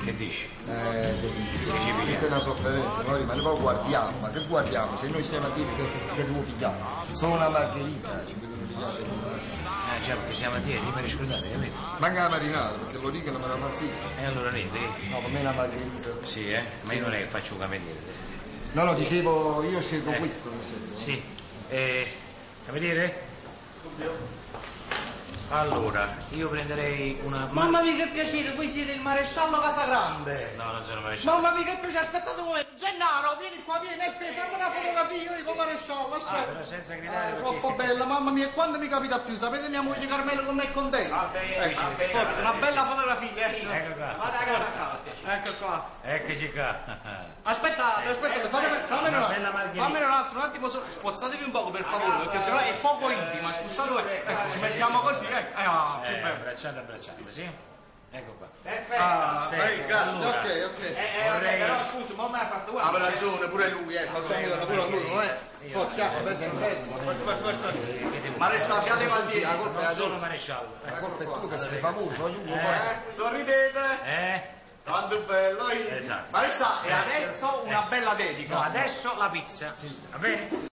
Che dici? Questa è una sofferenza, noi ma poi guardiamo, ma che guardiamo? Se noi stiamo a dire che devo pigliare? Sono una margherita, ci vedo mi piace. Già, perché siamo a te, prima riscaldate, capito? Manca la marinara, perché lo dicono me la fastidio. E allora niente, No, per me è una margherita. sì, ma io non è che faccio un cameriere. No, no, dicevo, io scelgo questo, mi sembra. Sì, cameriere? Allora, io prenderei una... Mamma mia che piacere, voi siete il maresciallo Casagrande. No, non sono maresciallo. Mamma mia che piacere, aspettate un momento. Gennaro, vieni qua, vieni, fammi una fotografia, io dico maresciallo, aspetta. Però senza gridare perché... Troppo bella, mamma mia, quando mi capita più? Sapete mia moglie Carmelo come è contenta? Ecco, forza, una bella fotografia. Ecco qua. Vada a casa. Ecco qua. Eccoci qua. Aspettate, fammene un altro, un attimo, spostatevi un poco per favore, perché sennò è poco intima, scusate, ecco, ci mettiamo così, ecco. Più bello. Abbracciate, sì? Ecco qua. Perfetto. Grazie, ok. Però scusa, ma mi ha fatto guarda. Ha ragione, pure lui, pure lui, Forza, Maresciallo, abbiate pazienza. Non sono maresciallo. La colpa è tua che sei famoso, Sorridete. Tanto è bello. Esatto. Maresciallo, e adesso una bella dedica. No, adesso la pizza. Va bene?